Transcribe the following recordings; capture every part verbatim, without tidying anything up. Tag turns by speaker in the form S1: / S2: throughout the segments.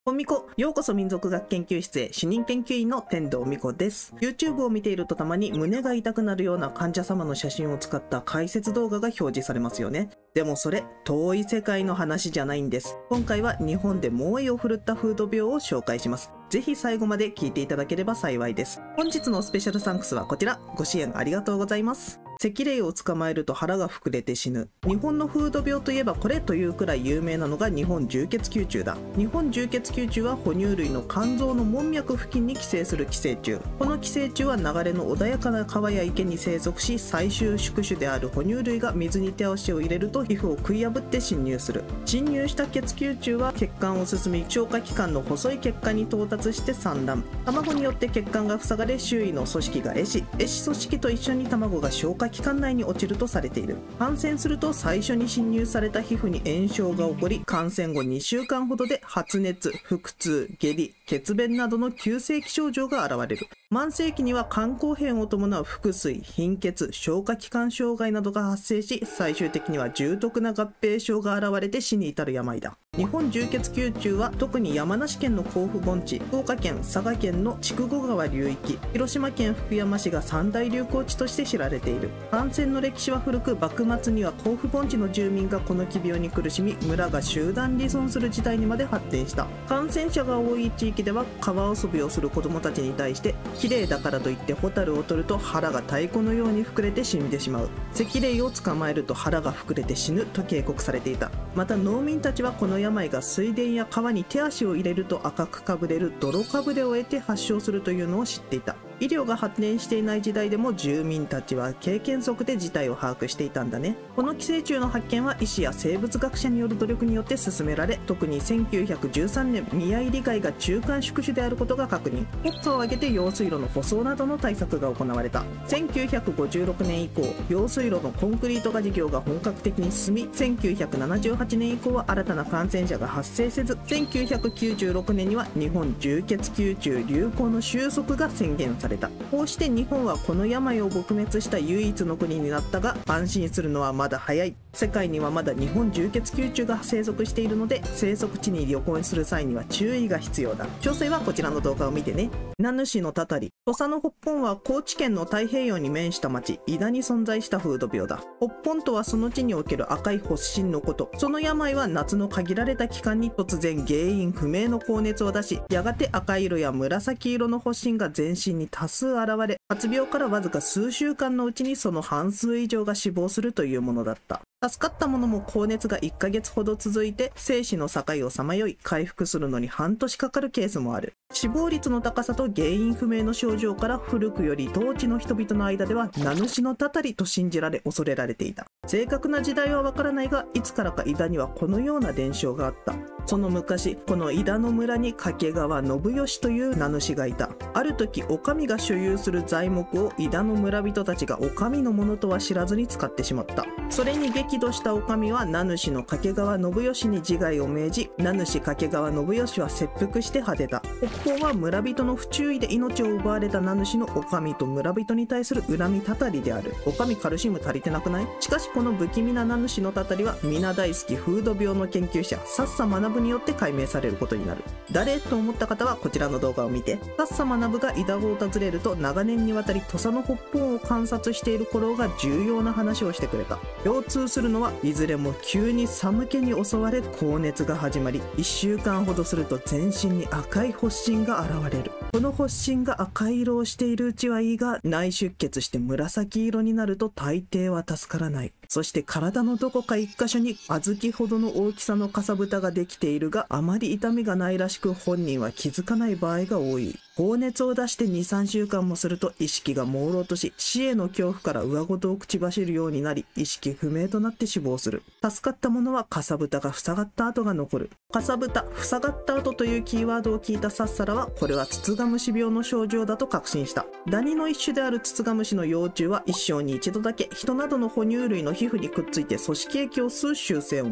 S1: おみこ、ようこそ民族学研究室へ。主任研究員の天童みこです。YouTube を見ているとたまに胸が痛くなるような患者様の写真を使った解説動画が表示されますよね。でもそれ、遠い世界の話じゃないんです。今回は日本で猛威を振るった風土病を紹介します。ぜひ最後まで聞いていただければ幸いです。本日のスペシャルサンクスはこちら。ご支援ありがとうございます。赤霊を捕まえると腹が膨れて死ぬ。日本の風土病といえばこれというくらい有名なのが日本充血球虫だ。日本充血球虫は哺乳類の肝臓の門脈付近に寄生する寄生虫。この寄生虫は流れの穏やかな川や池に生息し、最終宿主である哺乳類が水に手足を入れると皮膚を食い破って侵入する。侵入した血球虫は血管を進み、消化器官の細い血管に到達して産卵。卵によって血管が塞がれ、周囲の組織が壊死。壊死組織と一緒に卵が消化器官内に落ちるとされている。感染すると最初に侵入された皮膚に炎症が起こり、感染後にしゅうかんほどで発熱、腹痛、下痢、血便などの急性期症状が現れる。慢性期には肝硬変を伴う腹水、貧血、消化器官障害などが発生し、最終的には重篤な合併症が現れて死に至る病だ。日本充血球虫は特に山梨県の甲府盆地、福岡県、佐賀県の筑後川流域、広島県福山市が三大流行地として知られている。感染の歴史は古く、幕末には甲府盆地の住民がこの奇病に苦しみ、村が集団離村する事態にまで発展した。感染者が多い地域では川遊びをする子どもたちに対して、綺麗だからといってホタルを取ると腹が太鼓のように膨れて死んでしまう。赤霊を捕まえると腹が膨れて死ぬと警告されていた。また農民たちはこの病が水田や川に手足を入れると赤くかぶれる泥かぶれを得て発症するというのを知っていた。医療が発展していない時代でも住民たちは経験則で事態を把握していたんだね。この寄生虫の発見は医師や生物学者による努力によって進められ、特にせんきゅうひゃくじゅうさんねん、宮入貝が中間宿主であることが確認。国家を挙げて用水路の舗装などの対策が行われた。せんきゅうひゃくごじゅうろくねん以降、用水路のコンクリート化事業が本格的に進み、せんきゅうひゃくななじゅうはちねん以降は新たな感染者が発生せず、せんきゅうひゃくきゅうじゅうろくねんには日本充血球虫流行の収束が宣言された。こうして日本はこの病を撲滅した唯一の国になったが、安心するのはまだ早い。世界にはまだ日本充血球虫が生息しているので、生息地に旅行する際には注意が必要だ。詳細はこちらの動画を見てね。名主のたたり。土佐の北本は高知県の太平洋に面した町、井田に存在した風土病だ。北本とはその地における赤い発疹のこと。その病は夏の限られた期間に突然原因不明の高熱を出し、やがて赤色や紫色の発疹が全身に多数現れ、発病からわずか数週間のうちにその半数以上が死亡するというものだった。助かった者も高熱がいっかげつほど続いて、生死の境をさまよい回復するのに半年かかるケースもある。死亡率の高さと原因不明の症状から、古くより当地の人々の間では名主のたたりと信じられ恐れられていた。正確な時代はわからないが、いつからか井田にはこのような伝承があった。その昔、この井田の村に掛川信義という名主がいた。ある時、お上が所有する材木を井田の村人たちがお上のものとは知らずに使ってしまった。それに激怒したお上は名主の掛川信義に自害を命じ、名主掛川信義は切腹して果てた。北方は村人の不注意で命を奪われた名主のお上と村人に対する恨みたたりである。お上カルシウム足りてなくない？しかしこの不気味な名主のたたりは、皆大好き風土病の研究者、さっさ学によって解明されることになる。誰と思った方はこちらの動画を見て。さっさ学が井田を訪れると、長年にわたり土佐の北本を観察している頃が重要な話をしてくれた。共通するのはいずれも急に寒気に襲われ高熱が始まり、いっしゅうかんほどすると全身に赤い発疹が現れる。この発疹が赤い色をしているうちはいいが、内出血して紫色になると大抵は助からない。そして体のどこか一箇所に小豆ほどの大きさのかさぶたができているが、あまり痛みがないらしく本人は気づかない場合が多い。高熱を出してに、さんしゅうかんもすると意識が朦朧とし、死への恐怖から上ごとを口走るようになり、意識不明となって死亡する。助かった者はかさぶたが塞がった跡が残る。かさぶた、塞がった跡というキーワードを聞いたサッサラは、これはツツガムシ病の症状だと確信した。ダニの一種であるツツガムシの幼虫は一生に一度だけ人などの哺乳類の皮膚にくっついて組織液を吸う習性を持つ。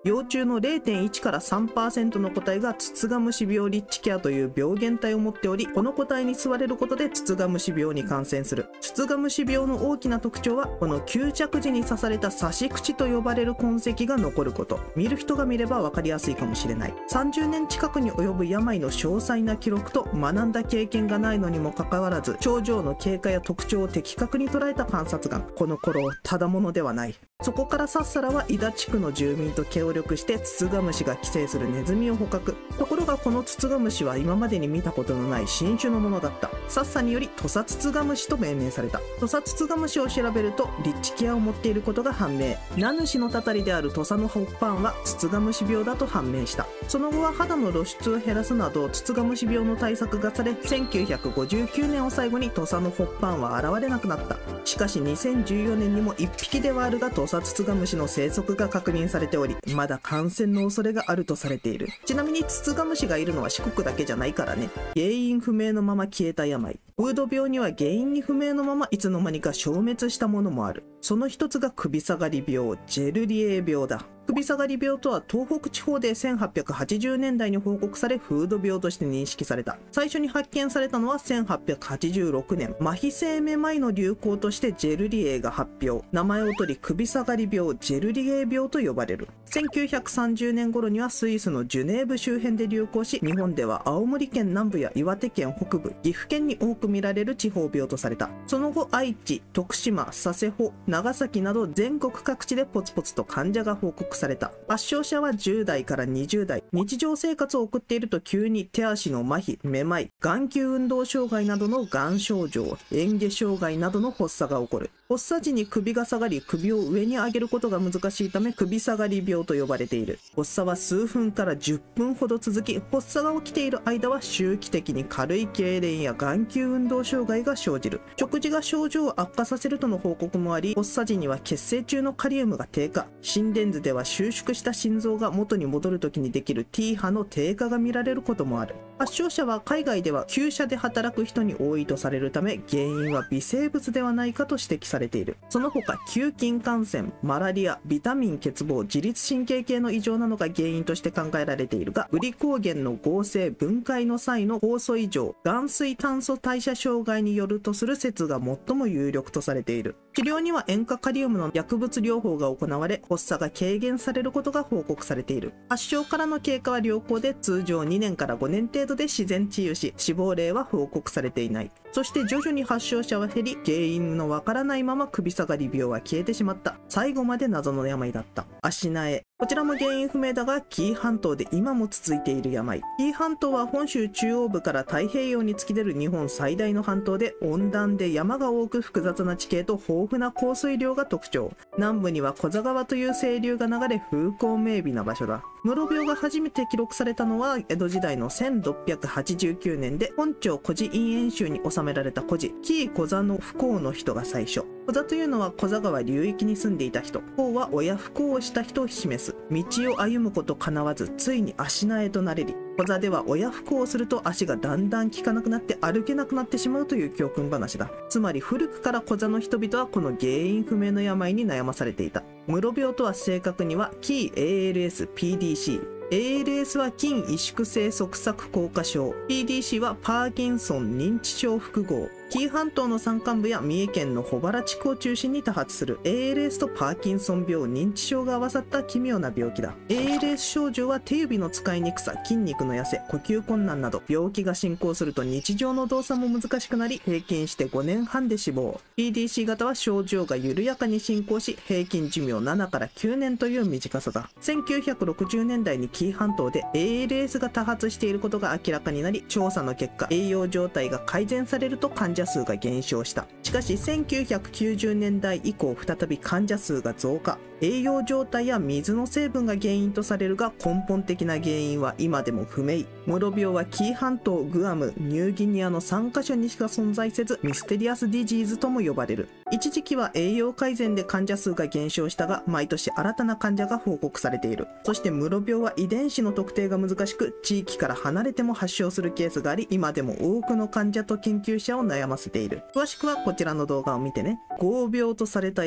S1: 幼虫の ゼロてんいち から さんパーセント の個体がツツガムシ病リッチケアという病原体を持っており、この個体に吸われることでツツガムシ病に感染する。ツツガムシ病の大きな特徴は、この吸着時に刺された刺し口と呼ばれる痕跡が残ること。見る人が見れば分かりやすいかもしれない。さんじゅうねん近くに及ぶ病の詳細な記録と学んだ経験がないのにもかかわらず、症状の経過や特徴を的確に捉えた観察眼。この頃ただものではない。そこからサッサラは伊田地区の住民と協力してツツガムシが寄生するネズミを捕獲。ところがこのツツガムシは今までに見たことのない新種のものだった。サッサにより土佐ツツガムシと命名された。土佐ツツガムシを調べるとリッチケアを持っていることが判明。名主のたたりである土佐のホッパンはツツガムシ病だと判明した。その後は肌の露出を減らすなどツツガムシ病の対策がされ、せんきゅうひゃくごじゅうきゅうねんを最後に土佐のホッパンは現れなくなった。しかしにせんじゅうよねんにもいっぴきではあるが土佐ツツガムシの生息が確認されており、まだ感染の恐れがあるとされている。ちなみにツツガムシがいるのは四国だけじゃないからね。原因不明のまま消えた病。風土病には原因不明のままいつの間にか消滅したものもある。その一つが首下がり病、ジェルリエー病だ。首下がり病とは東北地方でせんはっぴゃくはちじゅうねんだいに報告され、風土病として認識された。最初に発見されたのはせんはっぴゃくはちじゅうろくねん。麻痺性めまいの流行としてジェルリエーが発表。名前を取り首下がり病、ジェルリエー病と呼ばれる。せんきゅうひゃくさんじゅうねん頃にはスイスのジュネーブ周辺で流行し、日本では青森県南部や岩手県北部、岐阜県に多く見られる地方病とされた。その後、愛知、徳島、佐世保、長崎など全国各地でポツポツと患者が報告された。発症者はじゅうだいからにじゅうだい。日常生活を送っていると急に手足の麻痺、めまい、眼球運動障害などの眼症状、嚥下障害などの発作が起こる。発作時に首が下がり、首を上に上げることが難しいため、首下がり病と呼ばれている。発作は数分からじゅっぷんほど続き、発作が起きている間は周期的に軽い痙攣や眼球運動障害が生じる。食事が症状を悪化させるとの報告もあり、発作時には血清中のカリウムが低下。心電図では収縮した心臓が元に戻るときにできる T 波の低下が見られることもある。発症者は海外では厩舎で働く人に多いとされるため、原因は微生物ではないかと指摘されている。その他、球菌感染、マラリア、ビタミン欠乏、自律神経系の異常なのが原因として考えられているが、グリコーゲンの合成分解の際の酵素異常、含水炭素代謝障害によるとする説が最も有力とされている。治療には塩化カリウムの薬物療法が行われ、発作が軽減されることが報告されている。発症からの経過は良好で、通常にねんからごねん程度で自然治癒し、死亡例は報告されていない。そして徐々に発症者は減り、原因のわからないまま首下がり病は消えてしまった。最後まで謎の病だった。足苗。こちらも原因不明だが、紀伊半島で今も続いている病。紀伊半島は本州中央部から太平洋に突き出る日本最大の半島で、温暖で山が多く複雑な地形と豊富な降水量が特徴。南部には古座川という清流が流れ、風光明媚な場所だ。室病が初めて記録されたのは江戸時代のせんろっぴゃくはちじゅうきゅうねんで、本朝古事陰縁集に収められた古事、紀伊古座の不幸の人が最初。古座というのは古座川流域に住んでいた人。幸は親不幸をした人を示す。道を歩むこと叶わず、ついに足苗となれり。古座では親不幸をすると足がだんだん効かなくなって歩けなくなってしまうという教訓話だ。つまり古くから古座の人々はこの原因不明の病に悩まされていた。室病とは正確には紀伊 エーエルエスピーディーシー。エーエルエス は筋萎縮性側索硬化症、ピーディーシー はパーキンソン認知症複合。紀伊半島の山間部や三重県の保原地区を中心に多発する エーエルエス とパーキンソン病、認知症が合わさった奇妙な病気だ。エーエルエス 症状は手指の使いにくさ、筋肉の痩せ、呼吸困難など、病気が進行すると日常の動作も難しくなり、平均してごねんはんで死亡。ピーディーシー 型は症状が緩やかに進行し、平均寿命ななからきゅうねんという短さだ。せんきゅうひゃくろくじゅうねんだいに紀伊半島で エーエルエス が多発していることが明らかになり、調査の結果、栄養状態が改善されると患者数が減少した。しかしせんきゅうひゃくきゅうじゅうねんだい以降、再び患者数が増加。栄養状態や水の成分が原因とされるが、根本的な原因は今でも不明。室病は紀伊半島、グアム、ニューギニアのさんカ所にしか存在せず、ミステリアスディジーズとも呼ばれる。一時期は栄養改善で患者数が減少したが、毎年新たな患者が報告されている。そして室病は遺伝子の特定が難しく、地域から離れても発症するケースがあり、今でも多くの患者と研究者を悩ませている。詳しくはこちらの動画を見てね。合病とされた病。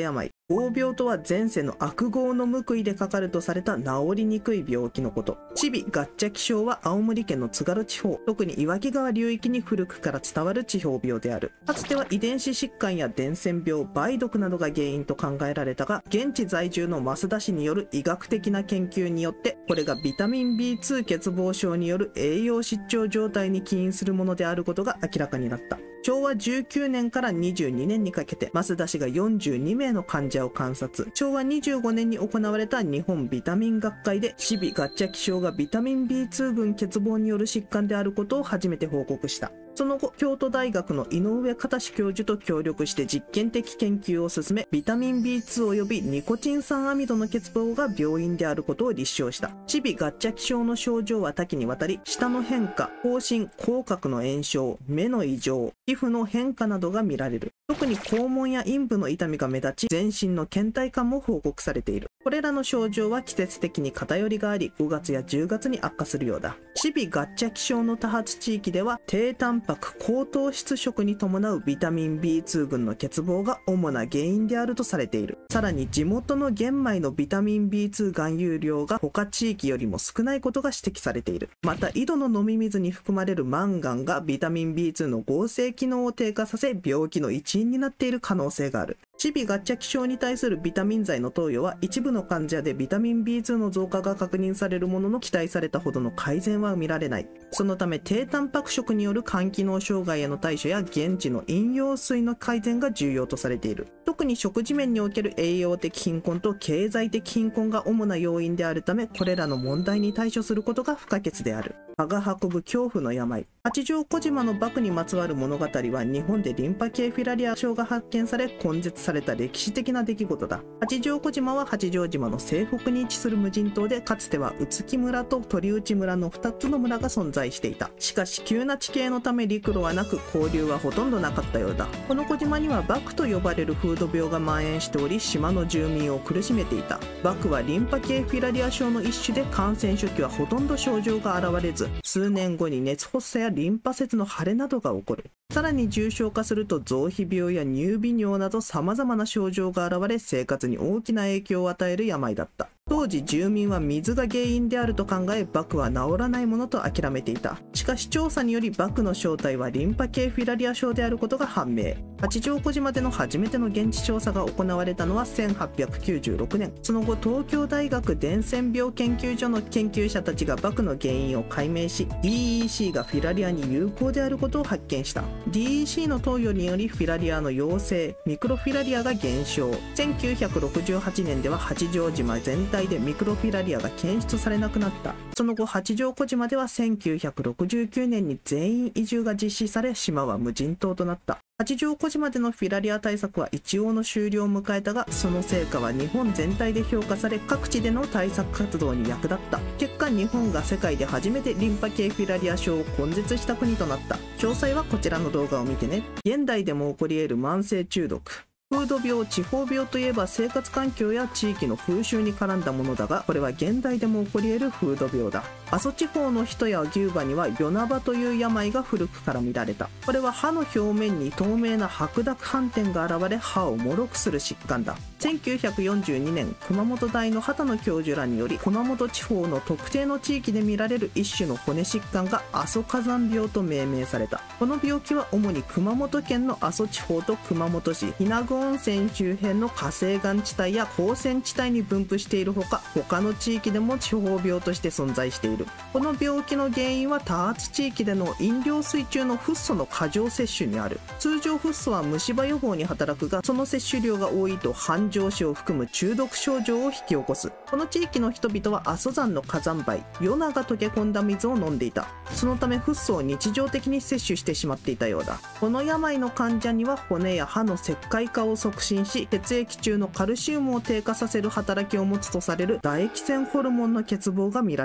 S1: 合病とは前世の悪業の報いでかかるとされた治りにくい病気のこと。チビガッチャキ症は青森県の津軽地方、特に岩木川流域に古くから伝わる地方病である。かつては遺伝子疾患や伝染病、梅毒などが原因と考えられたが、現地在住の増田氏による医学的な研究によって、これがビタミン ビーツー 欠乏症による栄養失調状態に起因するものであることが明らかになった。しょうわじゅうきゅうねんからにじゅうにねんにかけて増田氏がよんじゅうにめいの患者を観察。しょうわにじゅうごねんに行われた日本ビタミン学会でチビガッチャキ症がビタミン ビーツー 群欠乏による疾患であることを初めて報告した。その後、京都大学の井上忠教授と協力して実験的研究を進め、ビタミン ビーツー 及びニコチン酸アミドの欠乏が病因であることを立証した。チビガッチャキ症の症状は多岐にわたり、舌の変化、口唇、口角の炎症、目の異常、皮膚の変化などが見られる。特に肛門や陰部の痛みが目立ち、全身の倦怠感も報告されている。これらの症状は季節的に偏りがあり、ごがつやじゅうがつに悪化するようだ。チビガッチャキ症の多発地域では、低タンパク、高糖質食に伴うビタミン ビーツー 群の欠乏が主な原因であるとされている。さらに地元の玄米のビタミン ビーツー 含有量が他地域よりも少ないことが指摘されている。また、井戸の飲み水に含まれるマンガンがビタミン ビーツー の合成機能を低下させ、病気の一因になっている可能性がある。チビガッチャキ症に対するビタミン剤の投与は一部の患者でビタミン ビーツー の増加が確認されるものの期待されたほどの改善は見られない。そのため低タンパク食による肝機能障害への対処や現地の飲用水の改善が重要とされている。特に食事面における栄養的貧困と経済的貧困が主な要因であるため、これらの問題に対処することが不可欠である。蚊が運ぶ恐怖の病。八丈小島の獏にまつわる物語は日本でリンパ系フィラリア症が発見され根絶された歴史的な出来事だ。八丈小島は八丈島の西北に位置する無人島で、かつては宇木村と鳥内村のふたつの村が存在していた。しかし急な地形のため陸路はなく交流はほとんどなかったようだ。この小島には獏と呼ばれる風土病が蔓延しており、島の住民を苦しめていた。獏はリンパ系フィラリア症の一種で、感染初期はほとんど症状が現れず、数年後に熱発作やリンパ節の腫れなどが起こる。さらに重症化すると臓皮病や乳微尿など様々な症状が現れ、生活に大きな影響を与える病だった。当時住民は水が原因であると考え、獏は治らないものと諦めていた。しかし調査により獏の正体はリンパ系フィラリア症であることが判明。八丈小島での初めての現地調査が行われたのはせんはっぴゃくきゅうじゅうろくねん。その後東京大学伝染病研究所の研究者たちが獏の原因を解明し、 ディーイーシー がフィラリアに有効であることを発見した。 ディーイーシー の投与によりフィラリアの陽性ミクロフィラリアが減少。せんきゅうひゃくろくじゅうはちねんでは八丈島全体でミクロフィラリアが検出されなくなった。その後八丈小島ではせんきゅうひゃくろくじゅうきゅうねんに全員移住が実施され、島は無人島となった。八丈小島でのフィラリア対策は一応の終了を迎えたが、その成果は日本全体で評価され、各地での対策活動に役立った。結果日本が世界で初めてリンパ系フィラリア症を根絶した国となった。詳細はこちらの動画を見てね。現代でも起こり得る慢性中毒。風土病、地方病といえば生活環境や地域の風習に絡んだものだが、これは現代でも起こり得る風土病だ。阿蘇地方の人や牛馬にはヨナバという病が古くから見られた。これは歯の表面に透明な白濁斑点が現れ、歯を脆くする疾患だ。せんきゅうひゃくよんじゅうにねん、熊本大の畑野教授らにより、熊本地方の特定の地域で見られる一種の骨疾患が阿蘇火山病と命名された。この病気は主に熊本県の阿蘇地方と熊本市日名護温泉周辺の火成岩地帯や高泉地帯に分布しているほか、他の地域でも地方病として存在している。この病気の原因は多発地域での飲料水中のフッ素の過剰摂取にある。通常フッ素は虫歯予防に働くが、その摂取量が多いと半上死を含む中毒症状を引き起こす。この地域の人々は阿蘇山の火山灰ヨナが溶け込んだ水を飲んでいた。そのためフッ素を日常的に摂取してしまっていたようだ。この病の患者には骨や歯の石灰化を促進し、血液中のカルシウムを低下させる働きを持つとされる唾液腺ホルモンの欠乏が見られる。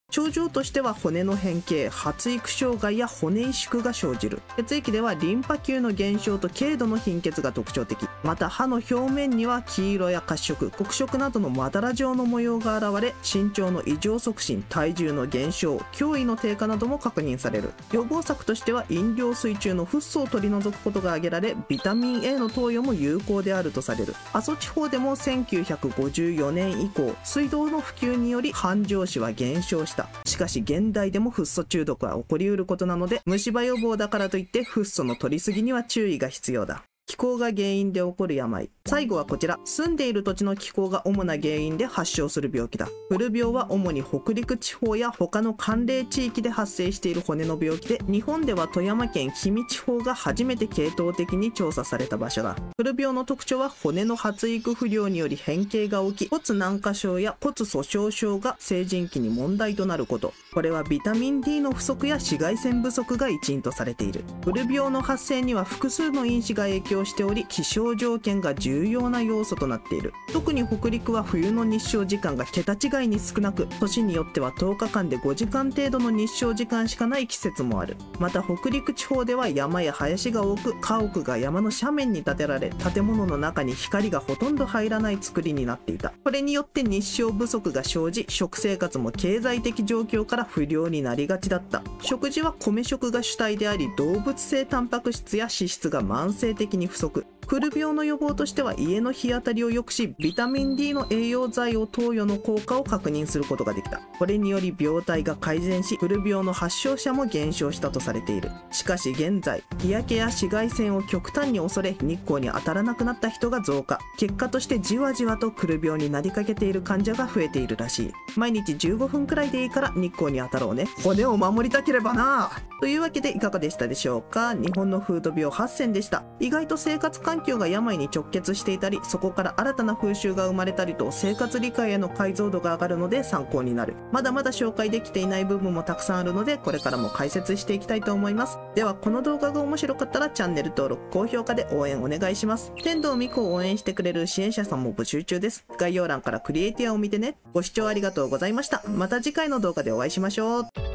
S1: 症状としては骨の変形、発育障害や骨萎縮が生じる。血液ではリンパ球の減少と軽度の貧血が特徴的。また歯の表面には黄色や褐色、黒色などのまだら状の模様が現れ、身長の異常促進、体重の減少、驚異の低下なども確認される。予防策としては飲料水中のフッ素を取り除くことが挙げられ、ビタミン A の投与も有効であるとされる。阿蘇地方でもせんきゅうひゃくごじゅうよねん以降、水道の普及により繁盛死は減少した。しかし現代でもフッ素中毒は起こりうることなので、虫歯予防だからといってフッ素の取りすぎには注意が必要だ。気候が原因で起こる病。最後はこちら。住んでいる土地の気候が主な原因で発症する病気だ。フル病は主に北陸地方や他の寒冷地域で発生している骨の病気で、日本では富山県氷見地方が初めて系統的に調査された場所だ。フル病の特徴は骨の発育不良により変形が起き、骨軟化症や骨粗鬆症が成人期に問題となること。これはビタミン ディー の不足や紫外線不足が一因とされている。フル病の発生には複数の因子が影響しており、気象条件が重要な要素となっている。特に北陸は冬の日照時間が桁違いに少なく、年によってはとおかかんでごじかん程度の日照時間しかない季節もある。また北陸地方では山や林が多く、家屋が山の斜面に建てられ、建物の中に光がほとんど入らない作りになっていた。これによって日照不足が生じ、食生活も経済的状況から不良になりがちだった。食事は米食が主体であり、動物性タンパク質や脂質が慢性的に不足。フル病の予防としては家の日当たりを良くし、ビタミン ディー の栄養剤を投与の効果を確認することができた。これにより病態が改善し、フル病の発症者も減少したとされている。しかし現在、日焼けや紫外線を極端に恐れ、日光に当たらなくなった人が増加。結果としてじわじわとフル病になりかけている患者が増えているらしい。毎日じゅうごふんくらいでいいから日光に当たろうね。骨を守りたければな。というわけでいかがでしたでしょうか。日本の風土病はっせんでした。意外と生活環境が病に直結していたり、そこから新たな風習が生まれたりと、生活理解への解像度が上がるので参考になる。まだまだ紹介できていない部分もたくさんあるので、これからも解説していきたいと思います。ではこの動画が面白かったらチャンネル登録、高評価で応援お願いします。天童美子を応援してくれる支援者さんも募集中です。概要欄からクリエイティアを見てね。ご視聴ありがとうございました。また次回の動画でお会いしましょう。